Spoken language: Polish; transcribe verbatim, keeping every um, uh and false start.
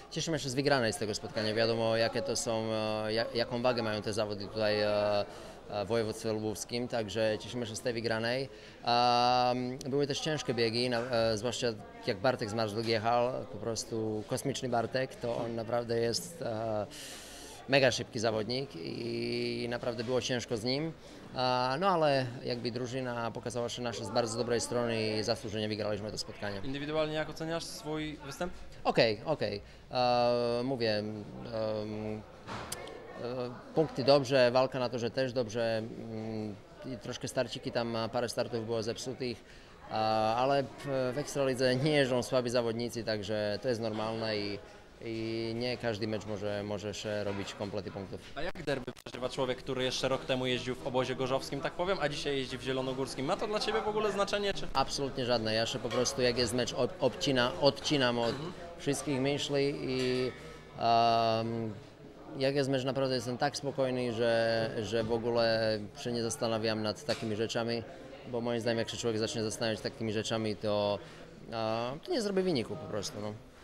cieszymy się z wygranej z tego spotkania. Wiadomo, jakie to są, jak, jaką wagę mają te zawody tutaj w województwie lubuskim, także cieszymy się z tej wygranej. Były też ciężkie biegi, zwłaszcza jak Bartek z Marzluk jechał, po prostu kosmiczny Bartek, to on naprawdę jest mega szybki zawodnik i naprawdę było ciężko z nim. No ale jakby drużyna pokazała się nasze z bardzo dobrej strony i zasłużenie wygraliśmy to spotkanie. Indywidualnie jak oceniasz swój występ? Okej, okay, okej. Okay. Mówię, um, punkty dobrze, walka na torze też dobrze. Um, troszkę starciki, tam parę startów było zepsutych, uh, ale w, w Ekstralidze nie jeżdżą słabi zawodnicy, także to jest normalne i i nie każdy mecz może, może się robić komplety punktów. A jak derby przeżywa człowiek, który jeszcze rok temu jeździł w obozie gorzowskim, tak powiem, a dzisiaj jeździ w zielonogórskim? Ma to dla Ciebie w ogóle znaczenie? Czy... Absolutnie żadne. Ja się po prostu, jak jest mecz, ob, obcina, odcinam od mhm. wszystkich myśli i um, jak jest mecz, naprawdę jestem tak spokojny, że, że w ogóle się nie zastanawiam nad takimi rzeczami, bo moim zdaniem, jak się człowiek zacznie zastanawiać takimi rzeczami, to, uh, to nie zrobi wyniku po prostu. No.